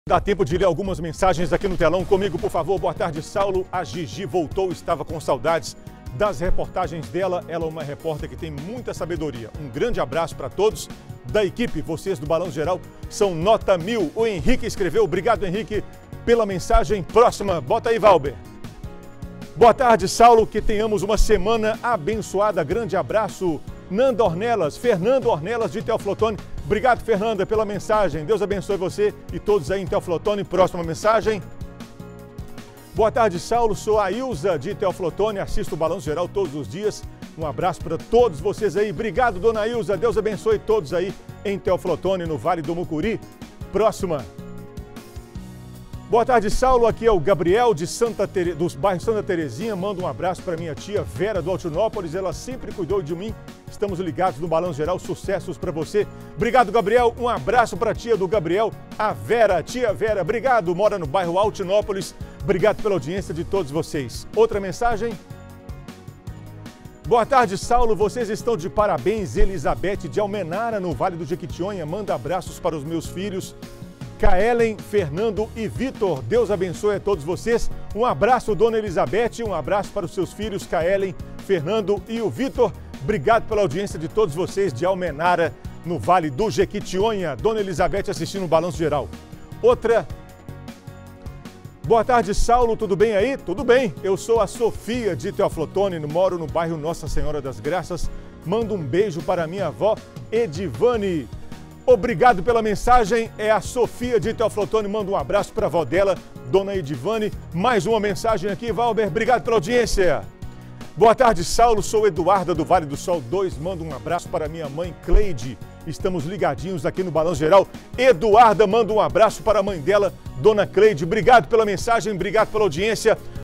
Dá tempo de ler algumas mensagens aqui no telão comigo, por favor. Boa tarde, Saulo. A Gigi voltou, estava com saudades das reportagens dela. Ela é uma repórter que tem muita sabedoria. Um grande abraço para todos da equipe. Vocês do Balanço Geral são nota 1000. O Henrique escreveu. Obrigado, Henrique, pela mensagem. Próxima. Bota aí, Valber. Boa tarde, Saulo. Que tenhamos uma semana abençoada. Grande abraço. Nanda Ornelas, Fernando Ornelas de Teoflotone. Obrigado, Fernanda, pela mensagem. Deus abençoe você e todos aí em Teoflotone. Próxima mensagem. Boa tarde, Saulo. Sou a Ilza de Teoflotone. Assisto o Balanço Geral todos os dias. Um abraço para todos vocês aí. Obrigado, dona Ilza. Deus abençoe todos aí em Teoflotone, no Vale do Mucuri. Próxima. Boa tarde, Saulo. Aqui é o Gabriel dos bairros Santa Terezinha. Manda um abraço para minha tia Vera do Altinópolis. Ela sempre cuidou de mim. Estamos ligados no Balanço Geral. Sucessos para você. Obrigado, Gabriel. Um abraço para a tia do Gabriel, a Vera. Tia Vera, obrigado. Mora no bairro Altinópolis. Obrigado pela audiência de todos vocês. Outra mensagem. Boa tarde, Saulo. Vocês estão de parabéns. Elizabeth de Almenara, no Vale do Jequitinhonha. Manda abraços para os meus filhos, Kaelen, Fernando e Vitor. Deus abençoe a todos vocês. Um abraço, dona Elizabeth. Um abraço para os seus filhos, Kaelen, Fernando e o Vitor. Obrigado pela audiência de todos vocês de Almenara, no Vale do Jequitinhonha. Dona Elizabeth assistindo o Balanço Geral. Outra. Boa tarde, Saulo. Tudo bem aí? Tudo bem. Eu sou a Sofia de Teoflotone, moro no bairro Nossa Senhora das Graças. Mando um beijo para minha avó, Edivane. Obrigado pela mensagem. É a Sofia de Teoflotone. Manda um abraço para a avó dela, dona Edivane. Mais uma mensagem aqui, Valber. Obrigado pela audiência. Boa tarde, Saulo. Sou Eduarda do Vale do Sol 2. Manda um abraço para minha mãe, Cleide. Estamos ligadinhos aqui no Balanço Geral. Eduarda manda um abraço para a mãe dela, dona Cleide. Obrigado pela mensagem, obrigado pela audiência.